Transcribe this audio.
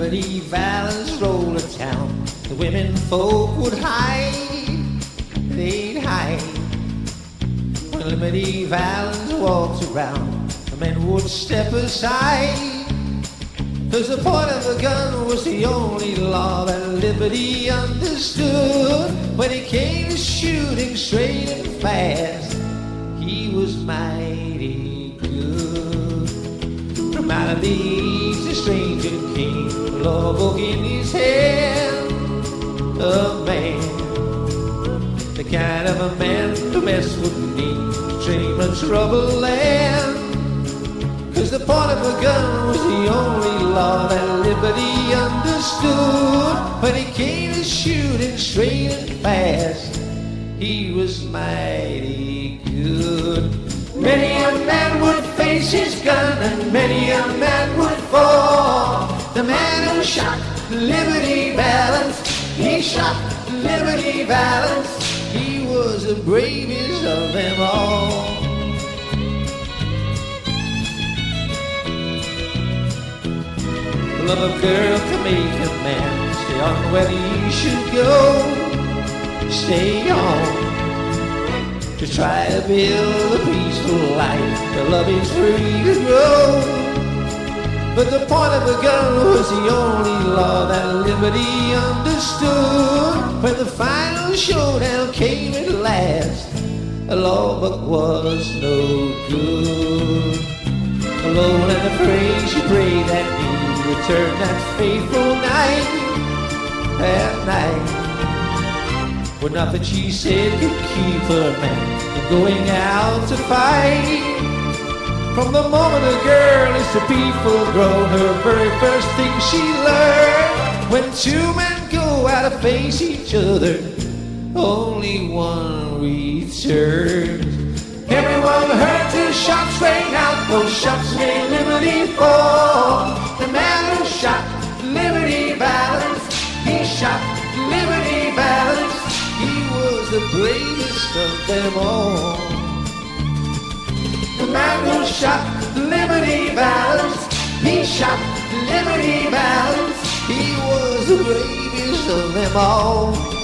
Liberty Valance rolled to town. The women folk would hide, they'd hide. When Liberty Valance walked around, the men would step aside. 'Cause the point of a gun was the only law that Liberty understood. When it came to shooting straight and fast, he was mighty good. From out of the east a stranger came, a law book in his hand. A man, the kind of a man the West would need to dream of troubled land. 'Cause the point of a gun was the only law that Liberty understood. When it came to shooting straight and fast, he was mighty good. Many a man would face his gun and many a man would fall. The man who shot Liberty Valance, he shot Liberty Valance. He was the bravest of them all. Love of girl can make a man stay on where he should go. Stay on to try to build a peaceful life. The love is free to grow. But the point of a gun was the only law that Liberty understood. When the final showdown came at last, a law book was no good. Alone and afraid she prayed that he return that fateful night. That night, when nothing she said could keep her man from going out to fight. From the moment a girl is to be full grown, her very first thing she learned: when two men go out to face each other, only one returns. Everyone heard two shots ring out, those shots made Liberty fall. The man who shot Liberty Valance, he shot Liberty Valance. He was the bravest of them all. The man who shot Liberty Valance, he shot Liberty Valance. He was the bravest of them all.